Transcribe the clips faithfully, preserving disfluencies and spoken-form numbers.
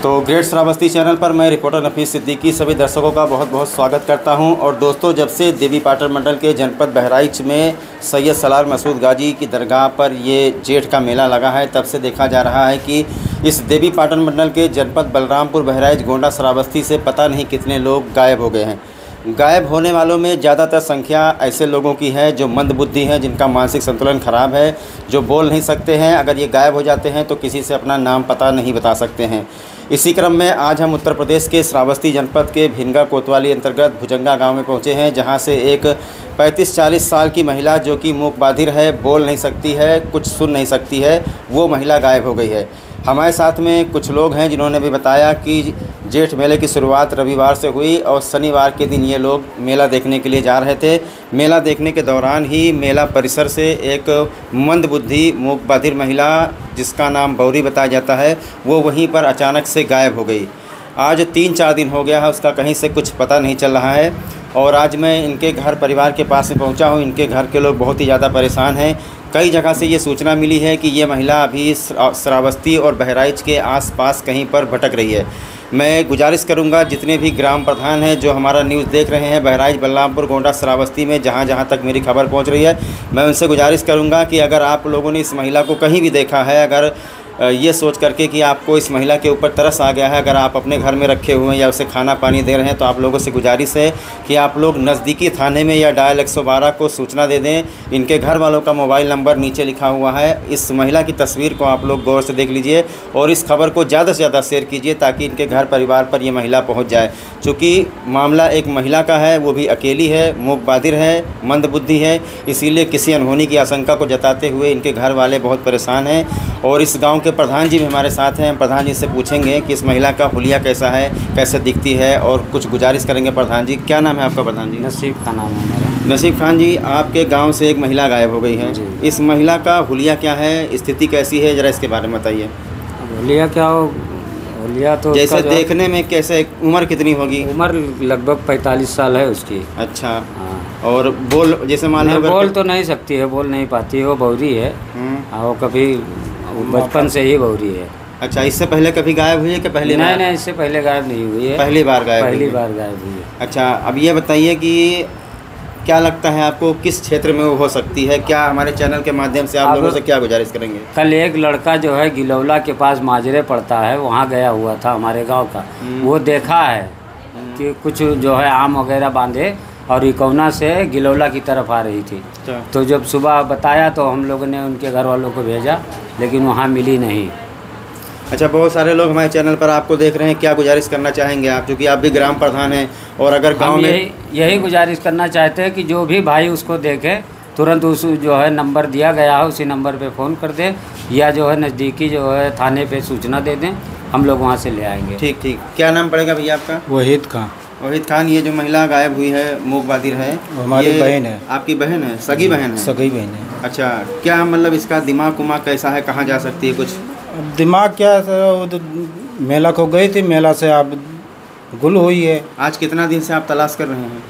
तो great Shravasti channel पर मैं रिपोर्टर नफीस सिद्दीकी सभी दर्शकों का बहुत बहुत स्वागत करता हूं। और दोस्तों, जब से देवीपाटन मंडल के जनपद बहराइच में सैयद सलार मसूद गाजी की दरगाह पर ये जेठ का मेला लगा है, तब से देखा जा रहा है कि इस देवीपाटन मंडल के जनपद बलरामपुर बहराइच गोंडा श्रावस्ती से पता नहीं कितने लोग गायब हो गए हैं। गायब होने वालों में ज़्यादातर संख्या ऐसे लोगों की है जो मंदबुद्धि हैं, जिनका मानसिक संतुलन खराब है, जो बोल नहीं सकते हैं। अगर ये गायब हो जाते हैं तो किसी से अपना नाम पता नहीं बता सकते हैं। इसी क्रम में आज हम उत्तर प्रदेश के श्रावस्ती जनपद के भिनगा कोतवाली अंतर्गत भुजंगा गांव में पहुंचे हैं, जहां से एक पैंतीस चालीस साल की महिला जो कि मूक बाधिर है, बोल नहीं सकती है, कुछ सुन नहीं सकती है, वो महिला गायब हो गई है। हमारे साथ में कुछ लोग हैं जिन्होंने भी बताया कि जेठ मेले की शुरुआत रविवार से हुई और शनिवार के दिन ये लोग मेला देखने के लिए जा रहे थे। मेला देखने के दौरान ही मेला परिसर से एक मंदबुद्धि मूक बाधिर महिला, जिसका नाम बौरी बताया जाता है, वो वहीं पर अचानक से गायब हो गई। आज तीन चार दिन हो गया है, उसका कहीं से कुछ पता नहीं चल रहा है। और आज मैं इनके घर परिवार के पास में पहुंचा हूं। इनके घर के लोग बहुत ही ज़्यादा परेशान हैं। कई जगह से ये सूचना मिली है कि ये महिला अभी श्रावस्ती और बहराइच के आसपास कहीं पर भटक रही है। मैं गुजारिश करूंगा जितने भी ग्राम प्रधान हैं जो हमारा न्यूज़ देख रहे हैं बहराइच, बलरामपुर, गोंडा, श्रावस्ती में जहां जहां तक मेरी खबर पहुंच रही है, मैं उनसे गुजारिश करूंगा कि अगर आप लोगों ने इस महिला को कहीं भी देखा है, अगर ये सोच करके कि आपको इस महिला के ऊपर तरस आ गया है, अगर आप अपने घर में रखे हुए हैं या उसे खाना पानी दे रहे हैं, तो आप लोगों से गुजारिश है कि आप लोग नज़दीकी थाने में या डायल एक सौ बारह को सूचना दे दें। इनके घर वालों का मोबाइल नंबर नीचे लिखा हुआ है। इस महिला की तस्वीर को आप लोग गौर से देख लीजिए और इस खबर को ज़्यादा से ज़्यादा शेयर कीजिए ताकि इनके घर परिवार पर ये महिला पहुँच जाए। चूँकि मामला एक महिला का है, वो भी अकेली है, मूक बाधिर है, मंदबुद्धि है, इसीलिए किसी अनहोनी की आशंका को जताते हुए इनके घर वाले बहुत परेशान हैं। और इस गांव के प्रधान जी भी हमारे साथ हैं। प्रधान जी से पूछेंगे कि इस महिला का हुलिया कैसा है, कैसे दिखती है, और कुछ गुजारिश करेंगे। प्रधान जी, क्या नाम है आपका? प्रधान जी नसीब का नाम है मेरा। नसीब खान जी, आपके गांव से एक महिला गायब हो गई है। इस महिला का हुलिया क्या है, स्थिति कैसी है, ज़रा इसके बारे में बताइए। हुलिया क्या हो? हुलिया तो जैसे देखने में कैसे, उम्र कितनी होगी? उम्र लगभग पैंतालीस साल है उसकी। अच्छा। हाँ। और बोल, जैसे मान लो बोल तो नहीं सकती है, बोल नहीं पाती है, वो बौरी है। हाँ, वो कभी बचपन से ही बौरी है। अच्छा, इससे पहले कभी गायब हुई है कि पहली नहीं बार? नहीं, इससे पहले गायब नहीं हुई है, पहली बार गायब पहली बार गायब हुई है। अच्छा, अब ये बताइए कि क्या लगता है आपको, किस क्षेत्र में वो हो सकती है? क्या हमारे चैनल के माध्यम से आप लोगों से क्या गुजारिश करेंगे? कल एक लड़का जो है गिलौला के पास माजरे पड़ता है, वहाँ गया हुआ था हमारे गांव का, वो देखा है कि कुछ जो है आम वगैरह बांधे और इकौना से गिलौला की तरफ आ रही थी। तो जब सुबह बताया तो हम लोगों ने उनके घर वालों को भेजा, लेकिन वहाँ मिली नहीं। अच्छा, बहुत सारे लोग हमारे चैनल पर आपको देख रहे हैं, क्या गुजारिश करना चाहेंगे आप, क्योंकि आप भी ग्राम प्रधान हैं? और अगर गांव में यही यही गुजारिश करना चाहते हैं कि जो भी भाई उसको देखे तुरंत उस जो है नंबर दिया गया है उसी नंबर पे फ़ोन कर दें, या जो है नज़दीकी जो है थाने पे सूचना दे दें, हम लोग वहाँ से ले आएंगे। ठीक ठीक। क्या नाम पड़ेगा भैया आपका? वहीद खान। वहीद खान, ये जो महिला गायब हुई है, मूक बाधिर है, हमारी बहन है। आपकी बहन है? सगी बहन है? सगी बहन है। अच्छा, क्या मतलब इसका दिमाग उमाग कैसा है, कहाँ जा सकती है कुछ? अब दिमाग क्या है, वो तो मेला को गई थी, मेला से आप गुल हुई है। आज कितना दिन से आप तलाश कर रहे हैं?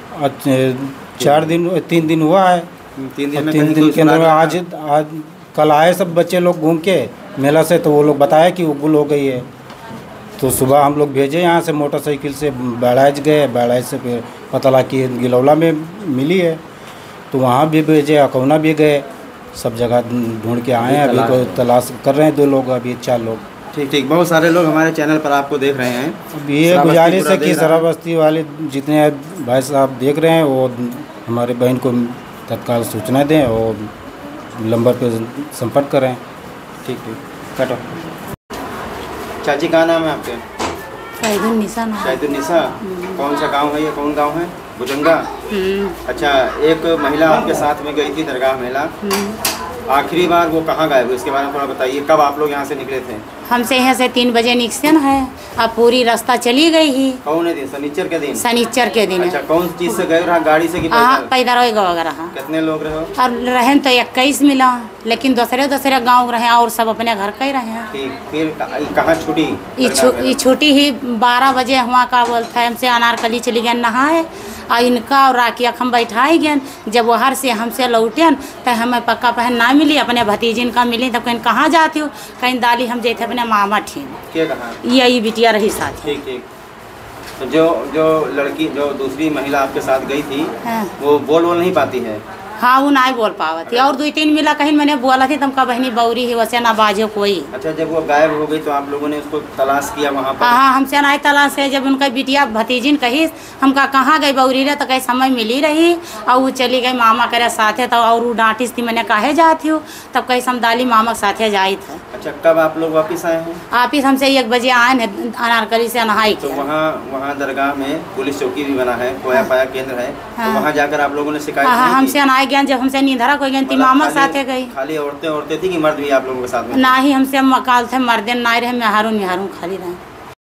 आज चार दिन तीन दिन हुआ है। तीन दिन में तीन दिन के अंदर आज आज कल आए सब बच्चे लोग घूम के मेला से, तो वो लोग बताया कि वो गुल हो गई है। तो सुबह हम लोग भेजे यहाँ से मोटरसाइकिल से, बहराइच गए, बहराइच से फिर पता लगा कि गिलौला में मिली है, तो वहाँ भी भेजे, अकौना भी गए, सब जगह ढूंढ के आए हैं। अभी को तलाश कर रहे हैं, दो लोग, अभी चार लोग। ठीक ठीक। बहुत सारे लोग हमारे चैनल पर आपको देख रहे हैं। अब ये गुजारिश है कि श्रावस्ती वाले जितने भाई साहब देख रहे हैं वो हमारे बहन को तत्काल सूचना दें और नंबर पे संपर्क करें। ठीक ठीक, काटो। चाची, का नाम है आपके? शाहिदुन्निसा। शाहिदुन्निसा। कौन सा गांव है ये, कौन गांव है? भुजंगा। अच्छा, एक महिला आपके साथ में गई थी दरगाह मेला, आखिरी बार वो कहाँ गायब हुई, इसके बारे में थोड़ा बताइए। कब आप लोग यहाँ से निकले थे? हमसे यहाँ से तीन बजे निकसन है, अब पूरी रास्ता चली गई ही। कौन है दिन? शनिचर के दिन? शनिचर के दिन। अच्छा, कौन चीज़ से गए रहा, गाड़ी से कि पैदल? पैदल वगैरह। कितने लोग रहे? और रहे तो इक्कीस मिला, लेकिन दूसरे दूसरे गांव रहे और सब अपने घर का ही रहे। ठीक, फिर कहाँ छुटी? ये छुट्टी ही बारह बजे हुआ का बोलता है, हमसे अनारकली चली गए नहाए, और इनका और राकिया हम बैठाई गए। जब वहाँ से हमसे लौटन तो हमें पक्का पहन ना मिली, अपने भतीजिन का मिली। तब कहीं कहाँ जाती हो, कहीं दाली हम जैसे अपने मामा ठीक क्या कहा यही बिटिया रही साथ। ठीक ठीक। तो जो जो लड़की जो दूसरी महिला आपके साथ गई थी हाँ। वो बोल बोल नहीं पाती है? हाँ वो नहीं बोल पावती। और दो तीन मिला कहीं मैंने बोला थी तुमका बहनी बौरी ही वैसे ना बाजो कोई। अच्छा, जब वो गायब हो गई तो आप लोगों ने उसको तलाश किया वहाँ पर? हाँ हमसे नहीं तलाश है। जब उनका बिटिया भतीजिन कही हमका कहाँ गई बौरी रहे तो कहीं समय मिली रही और वो चली गई मामा करे साथे। तो और वो डांटिस थी मैंने काहे जाती हूँ, तब कहीं हम दाली मामा के साथे जाई थे। अच्छा, कब आप लोग वापस आए हैं? वापिस हमसे एक बजे आए हैं अनारकली से नहाई तो के। वहाँ वहाँ दरगाह में पुलिस चौकी भी बना है, खोया पाया केंद्र है, हाँ। तो वहाँ जाकर आप लोगों ने शिकायत हाँ हाँ नहीं की? हमसे अनाए गए। जब हमसे नींदरा कोई गई मतलब मामा के खाली- साथे गई। खाली औरतें औरतें थी कि मर्द भी आप लोगों के साथ में? ना ही हमसे मकाल थे मर्दे ना रहे, मेहरू निहारू खाली रहे।